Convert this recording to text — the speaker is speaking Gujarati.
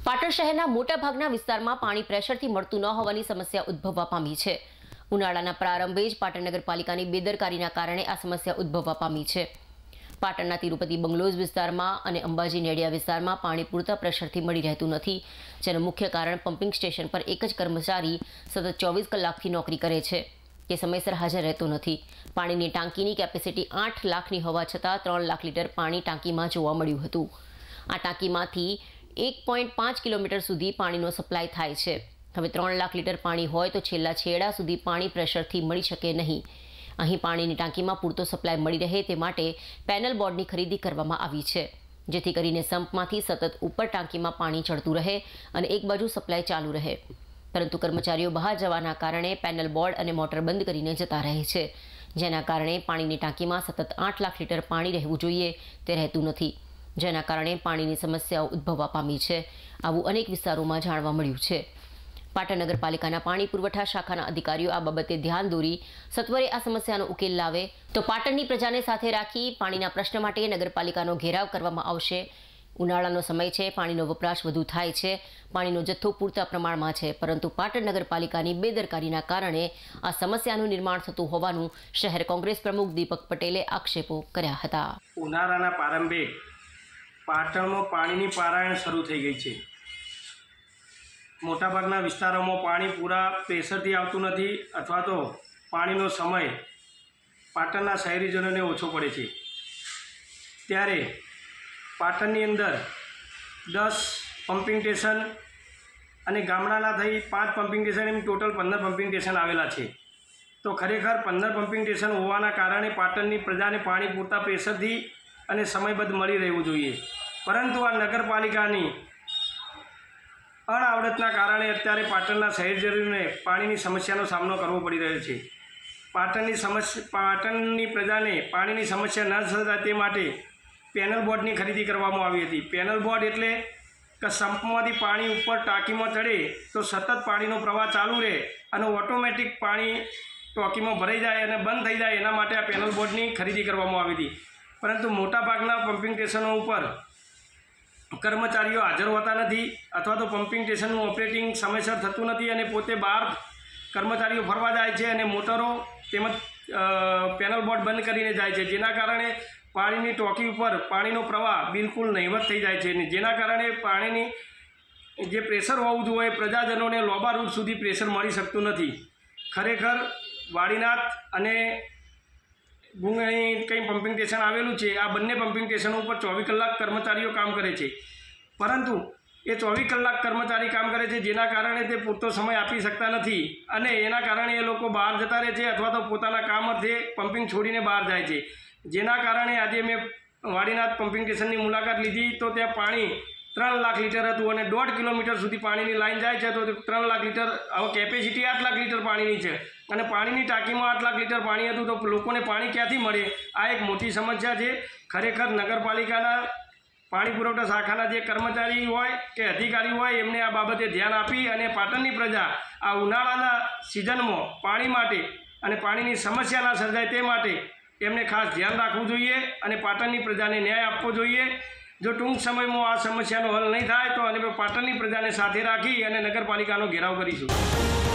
પાટણ શહેરના મોટાભાગના વિસ્તારમાં પાણી પ્રેશરથી મળતું ન હોવાની સમસ્યા ઉદ્ભવવા પામી છે। ઉનાળાના પ્રારંભે જ પાટણ નગરપાલિકાની બેદરકારીના કારણે આ સમસ્યા ઉદ્ભવવા પામી છે। પાટણના તિરુપતિ બંગલોઝ વિસ્તારમાં અને અંબાજી નેડિયા વિસ્તારમાં પાણી પૂરતા પ્રેશરથી મળી રહેતું નથી, જેનું મુખ્ય કારણ પમ્પિંગ સ્ટેશન પર એક જ કર્મચારી સતત 24 કલાકથી નોકરી કરે છે, તે સમયસર હાજર રહેતો નથી। પાણીની ટાંકીની કેપેસિટી 8 લાખની હોવા છતાં 3 લાખ લીટર પાણી ટાંકીમાં જોવા મળ્યું હતું। આ ટાંકીમાંથી 1.5 કિલોમીટર સુધી પાણીનો સપ્લાય થાય છે। હવે 3 લાખ લીટર પાણી હોય તો છેલ્લા છેડા સુધી પાણી પ્રેશરથી મળી શકે નહીં। અહીં પાણીની ટાંકીમાં પૂરતો સપ્લાય મળી રહે તે માટે પેનલ બોર્ડની ખરીદી કરવામાં આવી છે, જેથી કરીને સંપમાંથી સતત ઉપર ટાંકીમાં પાણી ચડતું રહે અને એક બાજુ સપ્લાય ચાલુ રહે। પરંતુ કર્મચારીઓ બહાર જવાના કારણે પેનલ બોર્ડ અને મોટર બંધ કરીને જતા રહે છે, જેના કારણે પાણીની ટાંકીમાં સતત 8 લાખ લીટર પાણી રહેવું જોઈએ તે રહેતું નથી, જેના કારણે પાણીની સમસ્યાઓ ઉદ્ભવવા પામી છે। આવું અનેક વિસ્તારોમાં જાણવા મળ્યું છે। પાટણ નગરપાલિકાના પાણી પુરવઠા શાખાના અધિકારીઓ આ બાબતે ધ્યાન દોરી સત્વરે આ સમસ્યાનો ઉકેલ લાવે તો પાટણની પ્રજાને સાથે રાખી પાણીના પ્રશ્ન માટે નગરપાલિકાનો ઘેરાવ કરવામાં આવશે। ઉનાળાનો સમય છે, પાણીનો વપરાશ વધુ થાય છે, પાણીનો જથ્થો પૂરતા પ્રમાણમાં છે, પરંતુ પાટણ નગરપાલિકાની બેદરકારીના કારણે આ સમસ્યાનું નિર્માણ થતું હોવાનું શહેર કોંગ્રેસ પ્રમુખ દીપક પટેલે આક્ષેપો કર્યા હતા। ઉનાળાના પ્રારંભે પાટણમાં પાણીની પારાયણ શરૂ થઈ ગઈ છે। મોટાભાગના વિસ્તારોમાં પાણી પૂરા પ્રેશરથી આવતું નથી અથવા તો પાણીનો સમય પાટણના શહેરીજનોને ઓછો પડે છે। ત્યારે પાટણની અંદર 10 પમ્પિંગ સ્ટેશન અને ગામડાના થઈ 5 પમ્પિંગ સ્ટેશન એમ ટોટલ 15 પમ્પિંગ સ્ટેશન આવેલા છે। તો ખરેખર 15 પમ્પિંગ સ્ટેશન હોવાના કારણે પાટણની પ્રજાને પાણી પૂરતા પ્રેશરથી અને સમયબદ્ધ મળી રહેવું જોઈએ, પરંતુ આ નગરપાલિકાની અણઆવડતના કારણે અત્યારે પાટણના શહેરીજનોને પાણીની સમસ્યાનો સામનો કરવો પડી રહ્યો છે। પાટણની પ્રજાને પાણીની સમસ્યા ન સર્જાય તે માટે પેનલ બોર્ડની ખરીદી કરવામાં આવી હતી। પેનલ બોર્ડ એટલે કે સંપમાંથી પાણી ઉપર ટાંકીમાં ચડે તો સતત પાણીનો પ્રવાહ ચાલુ રહે અને ઓટોમેટિક પાણી ટાંકીમાં ભરાઈ જાય અને બંધ થઈ જાય, એના માટે આ પેનલ બોર્ડની ખરીદી કરવામાં આવી હતી। પરંતુ મોટાભાગના પમ્પિંગ સ્ટેશનો ઉપર કર્મચારીઓ હાજર હોતા નથી અથવા તો પમ્પિંગ સ્ટેશનનું ઓપરેટિંગ સમયસર થતું નથી અને પોતે બહાર કર્મચારીઓ ફરવા જાય છે અને મોટરો તેમજ પેનલ બોર્ડ બંધ કરીને જાય છે, જેના કારણે પાણીની ટાંકી ઉપર પાણીનો પ્રવાહ બિલકુલ નહીવત થઈ જાય છે, જેના કારણે પાણીની જે પ્રેશર હોવું જોઈએ પ્રજાજનોને લોબા રૂટ સુધી પ્રેશર મળી શકતું નથી। ખરેખર વાડીનાથ અને ગુંગણી કંઈ પમ્પિંગ સ્ટેશન આવેલું છે, આ બંને પમ્પિંગ સ્ટેશનો ઉપર 24 કલાક કર્મચારીઓ કામ કરે છે, પરંતુ એ 24 કલાક કર્મચારી કામ કરે છે, જેના કારણે તે પૂરતો સમય આપી શકતા નથી અને એના કારણે એ લોકો બહાર જતા રહે છે અથવા તો પોતાના કામ અર્થે પમ્પિંગ છોડીને બહાર જાય છે, જેના કારણે આજે મેં વાડીનાથ પમ્પિંગ સ્ટેશનની મુલાકાત લીધી તો ત્યાં પાણી 3 લાખ લીટર હતું અને 1.5 કિલોમીટર સુધી પાણીની લાઈન જાય છે, તો 3 લાખ લીટર હવે કેપેસિટી 8 લાખ લીટર પાણીની છે અને પાણીની ટાંકીમાં 8 લાખ લીટર પાણી હતું તો લોકોને પાણી ક્યાંથી મળે? આ એક મોટી સમસ્યા છે। ખરેખર નગરપાલિકાના પાણી પુરવઠા શાખાના જે કર્મચારી હોય કે અધિકારી હોય એમને આ બાબતે ધ્યાન આપી અને પાટણની પ્રજા આ ઉનાળાના સિઝનમાં પાણી માટે અને પાણીની સમસ્યા ના સર્જાય તે માટે એમને ખાસ ધ્યાન રાખવું જોઈએ અને પાટણની પ્રજાને ન્યાય આપવો જોઈએ। જો ટૂંક સમયમાં આ સમસ્યાનો હલ નહીં થાય તો અને પાટણની પ્રજાને સાથે રાખી અને નગરપાલિકાનો ઘેરાવ કરીશું।